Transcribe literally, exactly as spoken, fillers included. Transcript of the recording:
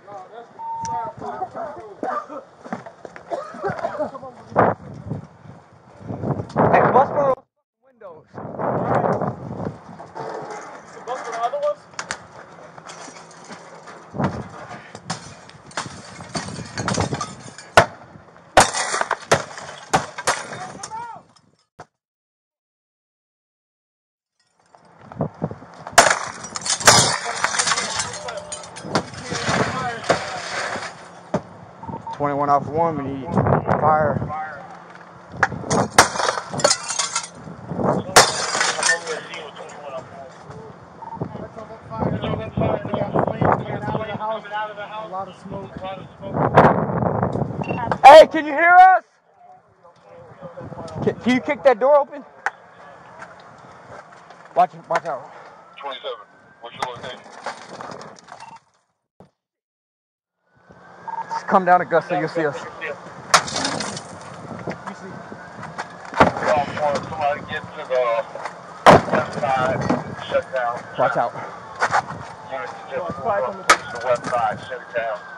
Hey, bust for those windows. Bust for the other ones? twenty-one off one, we need fire. A lot of smoke. Hey, can you hear us? Can, can you kick that door open? Watch, watch out. twenty-seven. What's your location? Just come down, Augusta, you'll see us. Somebody get to the west side, shut down. Watch out. Units just pulled up to the west side, shut it down.